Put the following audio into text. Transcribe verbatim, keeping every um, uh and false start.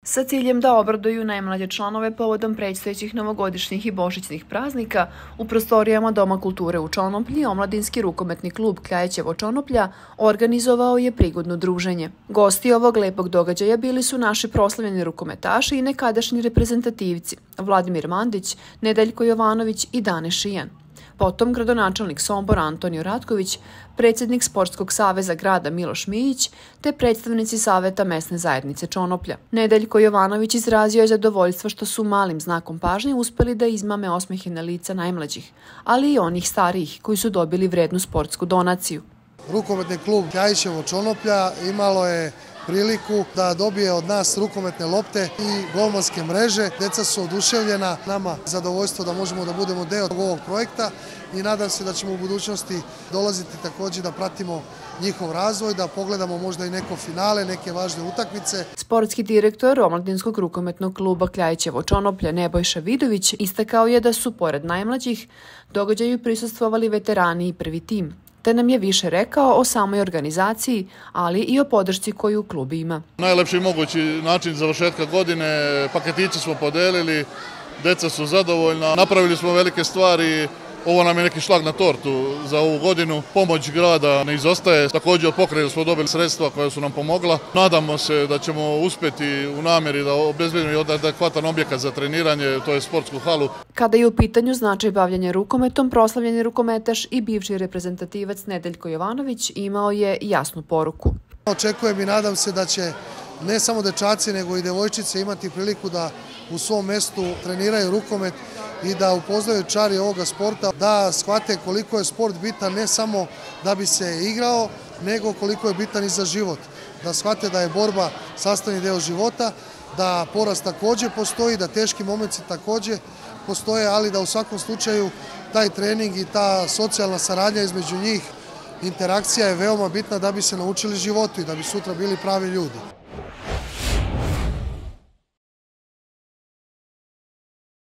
Sa ciljem da obraduju najmlađe članove povodom predstojećih novogodišnjih i božićnih praznika, u prostorijama Doma kulture u Čonoplji omladinski rukometni klub Kljajićevo Čonoplja organizovao je prigodno druženje. Gosti ovog lepog događaja bili su naši proslavljeni rukometaši i nekadašnji reprezentativci Vladimir Mandić, Nedeljko Jovanović i Dane Šijan. Potom gradonačelnik Sombora Antonio Ratković, predsjednik Sportskog saveza grada Miloš Mijić, te predstavnici Saveta mesne zajednice Čonoplja. Nedeljko Jovanović izrazio je zadovoljstvo što su malim znakom pažnje uspeli da izmame osmehe na lica najmlađih, ali i onih starijih koji su dobili vrednu sportsku donaciju. Rukometni klub Kljajićevo Čonoplja imalo je priliku da dobije od nas rukometne lopte i golmanske mreže. Deca su oduševljena, nama zadovoljstvo da možemo da budemo deo ovog projekta i nadam se da ćemo u budućnosti dolaziti također da pratimo njihov razvoj, da pogledamo možda i neko finale, neke važne utakmice. Sportski direktor omladinskog rukometnog kluba Kljajićevo Čonoplja Nebojša Vidović istakao je da su, pored najmlađih, događaju prisustvovali veterani i prvi tim, te nam je više rekao o samoj organizaciji, ali i o podršci koju klub ima. Najlepši mogući način završetka godine, paketiće smo podelili, deca su zadovoljna, napravili smo velike stvari, ovo nam je neki šlag na tortu za ovu godinu. Pomoć grada ne izostaje, također od pokrajine smo dobili sredstva koja su nam pomogla. Nadamo se da ćemo uspjeti u namjeri da obezbedimo adekvatan objekat za treniranje, to je sportsku halu. Kada je u pitanju značaj bavljanja rukometom, proslavljeni rukometaš i bivši reprezentativac Nedeljko Jovanović imao je jasnu poruku. Očekujem i nadam se da će ne samo dečaci nego i devojčice imati priliku da u svom mestu treniraju rukomet i da upoznaju čari ovoga sporta, da shvate koliko je sport bitan ne samo da bi se igrao, nego koliko je bitan i za život. Da shvate da je borba sastavni deo života, da poraz također postoji, da teški momenti također postoje, ali da u svakom slučaju taj trening i ta socijalna saradnja između njih, interakcija je veoma bitna da bi se naučili životu i da bi sutra bili pravi ljudi.